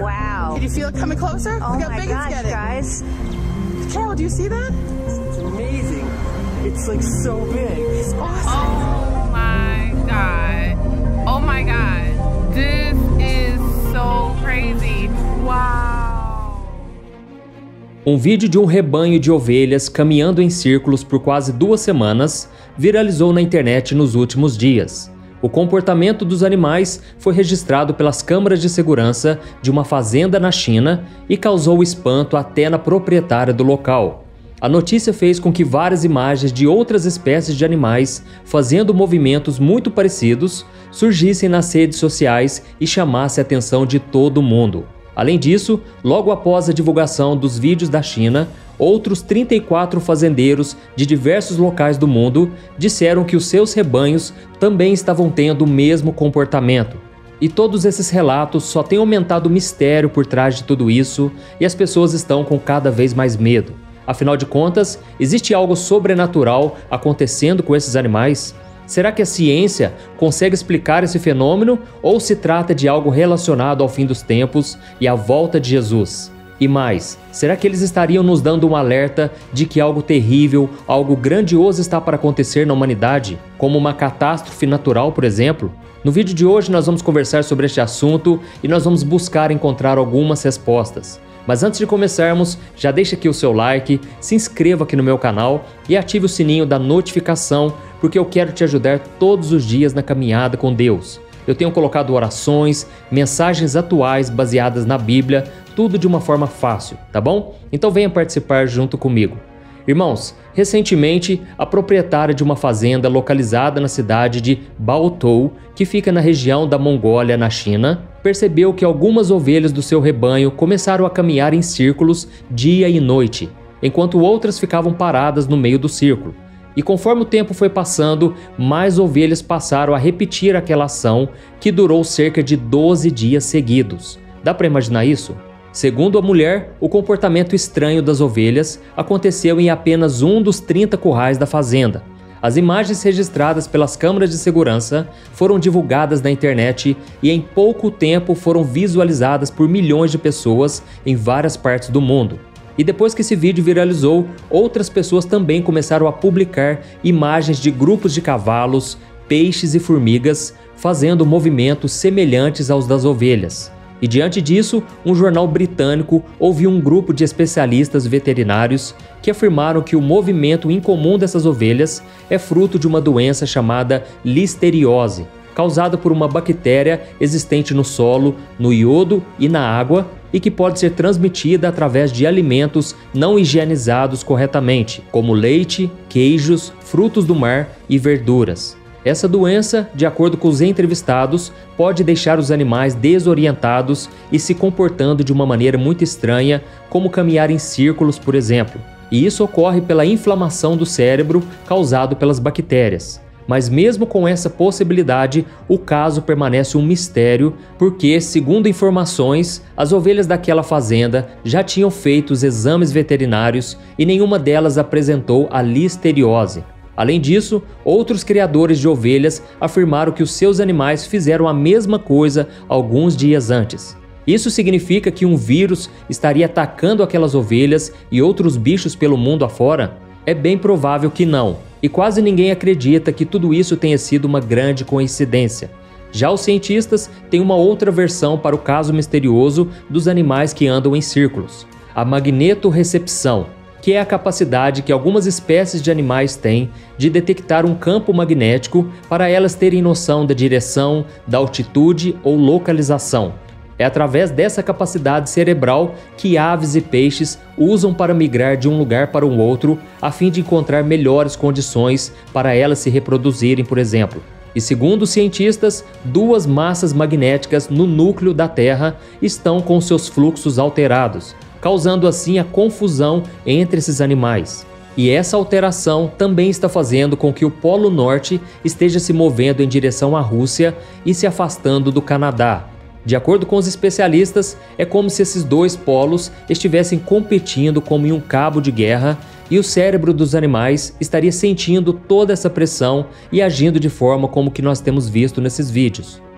Wow. Can you feel it coming closer? Oh Look how my big gosh, it's getting. guys. Carol, do you see that? It's amazing. It's like so big. It's awesome. Oh my God. Oh my God. This is so crazy. Wow. Um vídeo de um rebanho de ovelhas caminhando em círculos por quase 2 semanas viralizou na internet nos últimos dias. O comportamento dos animais foi registrado pelas câmeras de segurança de uma fazenda na China e causou espanto até na proprietária do local. A notícia fez com que várias imagens de outras espécies de animais fazendo movimentos muito parecidos surgissem nas redes sociais e chamassem a atenção de todo mundo. Além disso, logo após a divulgação dos vídeos da China, outros 34 fazendeiros de diversos locais do mundo disseram que os seus rebanhos também estavam tendo o mesmo comportamento. E todos esses relatos só têm aumentado o mistério por trás de tudo isso e as pessoas estão com cada vez mais medo. Afinal de contas, existe algo sobrenatural acontecendo com esses animais? Será que a ciência consegue explicar esse fenômeno ou se trata de algo relacionado ao fim dos tempos e à volta de Jesus? E mais, será que eles estariam nos dando um alerta de que algo terrível, algo grandioso está para acontecer na humanidade, como uma catástrofe natural, por exemplo? No vídeo de hoje nós vamos conversar sobre este assunto e nós vamos buscar encontrar algumas respostas. Mas antes de começarmos, já deixa aqui o seu like, se inscreva aqui no meu canal e ative o sininho da notificação, porque eu quero te ajudar todos os dias na caminhada com Deus. Eu tenho colocado orações, mensagens atuais baseadas na Bíblia, tudo de uma forma fácil, tá bom? Então venha participar junto comigo. Irmãos, recentemente, a proprietária de uma fazenda localizada na cidade de Baotou, que fica na região da Mongólia, na China, percebeu que algumas ovelhas do seu rebanho começaram a caminhar em círculos dia e noite, enquanto outras ficavam paradas no meio do círculo. E conforme o tempo foi passando, mais ovelhas passaram a repetir aquela ação que durou cerca de 12 dias seguidos. Dá para imaginar isso? Segundo a mulher, o comportamento estranho das ovelhas aconteceu em apenas um dos 30 currais da fazenda. As imagens registradas pelas câmeras de segurança foram divulgadas na internet e em pouco tempo foram visualizadas por milhões de pessoas em várias partes do mundo. E depois que esse vídeo viralizou, outras pessoas também começaram a publicar imagens de grupos de cavalos, peixes e formigas fazendo movimentos semelhantes aos das ovelhas. E diante disso, um jornal britânico ouviu um grupo de especialistas veterinários que afirmaram que o movimento incomum dessas ovelhas é fruto de uma doença chamada listeriose, causada por uma bactéria existente no solo, no iodo e na água e que pode ser transmitida através de alimentos não higienizados corretamente, como leite, queijos, frutos do mar e verduras. Essa doença, de acordo com os entrevistados, pode deixar os animais desorientados e se comportando de uma maneira muito estranha, como caminhar em círculos, por exemplo. E isso ocorre pela inflamação do cérebro causado pelas bactérias. Mas mesmo com essa possibilidade, o caso permanece um mistério, porque, segundo informações, as ovelhas daquela fazenda já tinham feito os exames veterinários e nenhuma delas apresentou a listeriose. Além disso, outros criadores de ovelhas afirmaram que os seus animais fizeram a mesma coisa alguns dias antes. Isso significa que um vírus estaria atacando aquelas ovelhas e outros bichos pelo mundo afora? É bem provável que não, e quase ninguém acredita que tudo isso tenha sido uma grande coincidência. Já os cientistas têm uma outra versão para o caso misterioso dos animais que andam em círculos: a magnetorrecepção, que é a capacidade que algumas espécies de animais têm de detectar um campo magnético para elas terem noção da direção, da altitude ou localização. É através dessa capacidade cerebral que aves e peixes usam para migrar de um lugar para o outro a fim de encontrar melhores condições para elas se reproduzirem, por exemplo. E segundo os cientistas, 2 massas magnéticas no núcleo da Terra estão com seus fluxos alterados, causando assim a confusão entre esses animais. E essa alteração também está fazendo com que o Polo Norte esteja se movendo em direção à Rússia e se afastando do Canadá. De acordo com os especialistas, é como se esses 2 polos estivessem competindo como em um cabo de guerra e o cérebro dos animais estaria sentindo toda essa pressão e agindo de forma como que nós temos visto nesses vídeos.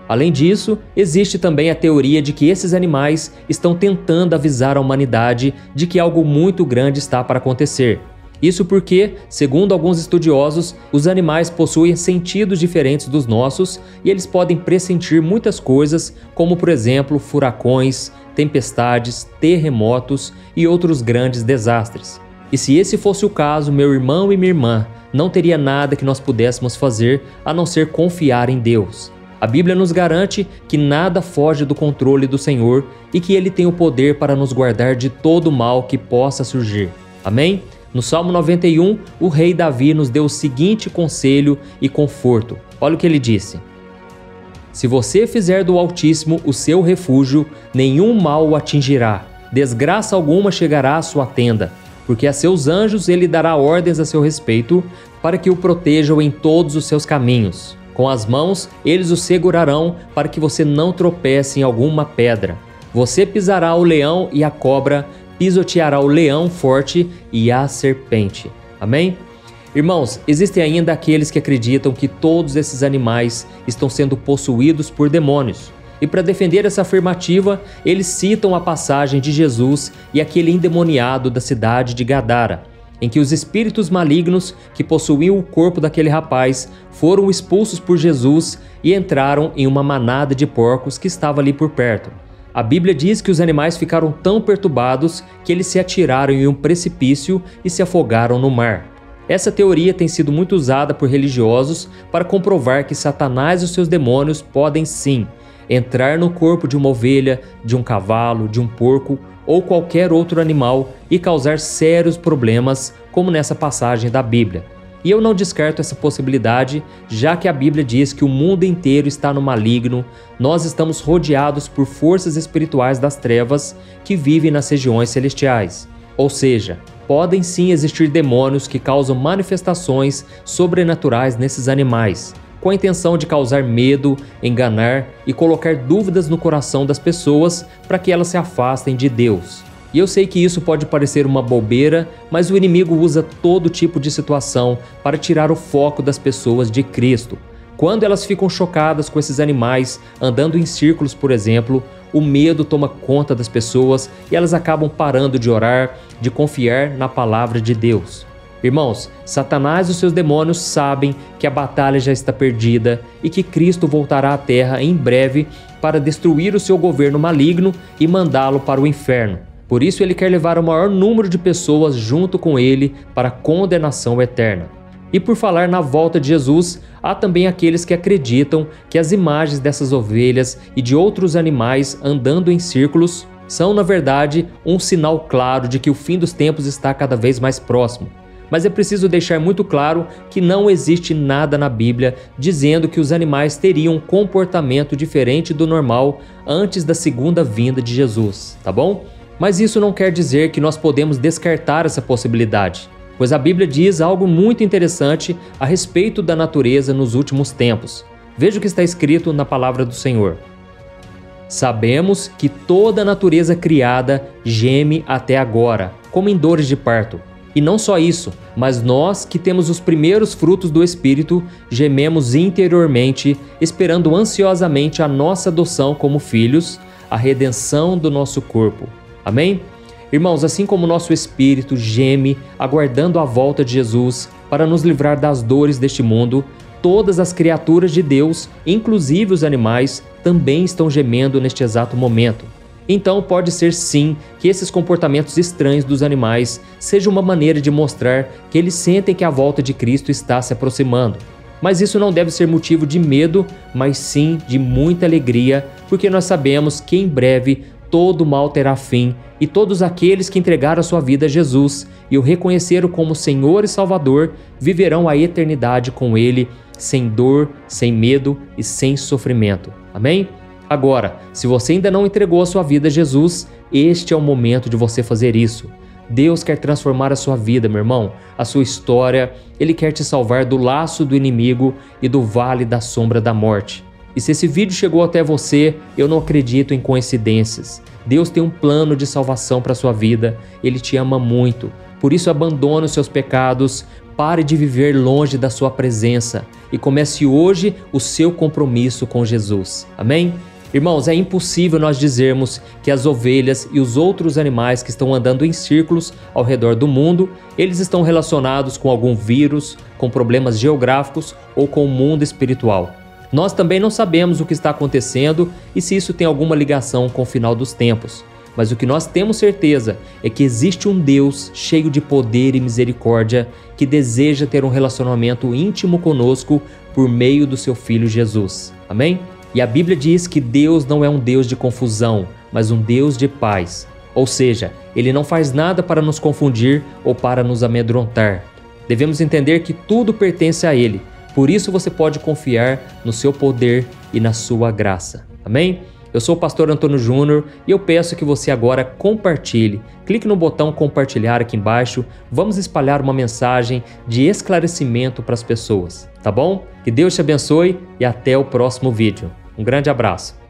Além disso, existe também a teoria de que esses animais estão tentando avisar a humanidade de que algo muito grande está para acontecer. Isso porque, segundo alguns estudiosos, os animais possuem sentidos diferentes dos nossos e eles podem pressentir muitas coisas, como por exemplo furacões, tempestades, terremotos e outros grandes desastres. E se esse fosse o caso, meu irmão e minha irmã, não teria nada que nós pudéssemos fazer a não ser confiar em Deus. A Bíblia nos garante que nada foge do controle do Senhor e que Ele tem o poder para nos guardar de todo o mal que possa surgir. Amém? No Salmo 91, o rei Davi nos deu o seguinte conselho e conforto. Olha o que ele disse: se você fizer do Altíssimo o seu refúgio, nenhum mal o atingirá, desgraça alguma chegará à sua tenda, porque a seus anjos ele dará ordens a seu respeito, para que o protejam em todos os seus caminhos. Com as mãos eles o segurarão, para que você não tropece em alguma pedra. Você pisará o leão e a cobra, pisoteará o leão forte e a serpente. Amém? Irmãos, existem ainda aqueles que acreditam que todos esses animais estão sendo possuídos por demônios. E para defender essa afirmativa, eles citam a passagem de Jesus e aquele endemoniado da cidade de Gadara, em que os espíritos malignos que possuíam o corpo daquele rapaz foram expulsos por Jesus e entraram em uma manada de porcos que estava ali por perto. A Bíblia diz que os animais ficaram tão perturbados que eles se atiraram em um precipício e se afogaram no mar. Essa teoria tem sido muito usada por religiosos para comprovar que Satanás e os seus demônios podem sim entrar no corpo de uma ovelha, de um cavalo, de um porco ou qualquer outro animal e causar sérios problemas, como nessa passagem da Bíblia. E eu não descarto essa possibilidade, já que a Bíblia diz que o mundo inteiro está no maligno, nós estamos rodeados por forças espirituais das trevas que vivem nas regiões celestiais. Ou seja, podem sim existir demônios que causam manifestações sobrenaturais nesses animais, com a intenção de causar medo, enganar e colocar dúvidas no coração das pessoas para que elas se afastem de Deus. E eu sei que isso pode parecer uma bobeira, mas o inimigo usa todo tipo de situação para tirar o foco das pessoas de Cristo. Quando elas ficam chocadas com esses animais andando em círculos, por exemplo, o medo toma conta das pessoas e elas acabam parando de orar, de confiar na palavra de Deus. Irmãos, Satanás e os seus demônios sabem que a batalha já está perdida e que Cristo voltará à terra em breve para destruir o seu governo maligno e mandá-lo para o inferno. Por isso ele quer levar o maior número de pessoas junto com ele para a condenação eterna. E por falar na volta de Jesus, há também aqueles que acreditam que as imagens dessas ovelhas e de outros animais andando em círculos são, na verdade, um sinal claro de que o fim dos tempos está cada vez mais próximo. Mas é preciso deixar muito claro que não existe nada na Bíblia dizendo que os animais teriam um comportamento diferente do normal antes da segunda vinda de Jesus, tá bom? Mas isso não quer dizer que nós podemos descartar essa possibilidade, pois a Bíblia diz algo muito interessante a respeito da natureza nos últimos tempos. Veja o que está escrito na palavra do Senhor. Sabemos que toda a natureza criada geme até agora, como em dores de parto. E não só isso, mas nós que temos os primeiros frutos do Espírito, gememos interiormente, esperando ansiosamente a nossa adoção como filhos, a redenção do nosso corpo. Amém? Irmãos, assim como o nosso espírito geme, aguardando a volta de Jesus para nos livrar das dores deste mundo, todas as criaturas de Deus, inclusive os animais, também estão gemendo neste exato momento. Então pode ser sim que esses comportamentos estranhos dos animais sejam uma maneira de mostrar que eles sentem que a volta de Cristo está se aproximando. Mas isso não deve ser motivo de medo, mas sim de muita alegria, porque nós sabemos que em breve todo mal terá fim e todos aqueles que entregaram a sua vida a Jesus e o reconheceram como Senhor e Salvador viverão a eternidade com Ele, sem dor, sem medo e sem sofrimento. Amém? Agora, se você ainda não entregou a sua vida a Jesus, este é o momento de você fazer isso. Deus quer transformar a sua vida, meu irmão, a sua história. Ele quer te salvar do laço do inimigo e do vale da sombra da morte. E se esse vídeo chegou até você, eu não acredito em coincidências. Deus tem um plano de salvação para a sua vida. Ele te ama muito. Por isso, abandone os seus pecados, pare de viver longe da sua presença e comece hoje o seu compromisso com Jesus. Amém? Irmãos, é impossível nós dizermos que as ovelhas e os outros animais que estão andando em círculos ao redor do mundo, eles estão relacionados com algum vírus, com problemas geográficos ou com o mundo espiritual. Nós também não sabemos o que está acontecendo e se isso tem alguma ligação com o final dos tempos. Mas o que nós temos certeza é que existe um Deus cheio de poder e misericórdia que deseja ter um relacionamento íntimo conosco por meio do seu Filho Jesus. Amém? E a Bíblia diz que Deus não é um Deus de confusão, mas um Deus de paz. Ou seja, Ele não faz nada para nos confundir ou para nos amedrontar. Devemos entender que tudo pertence a Ele. Por isso você pode confiar no seu poder e na sua graça. Amém? Eu sou o pastor Antônio Júnior e eu peço que você agora compartilhe. Clique no botão compartilhar aqui embaixo. Vamos espalhar uma mensagem de esclarecimento para as pessoas, tá bom? Que Deus te abençoe e até o próximo vídeo. Um grande abraço.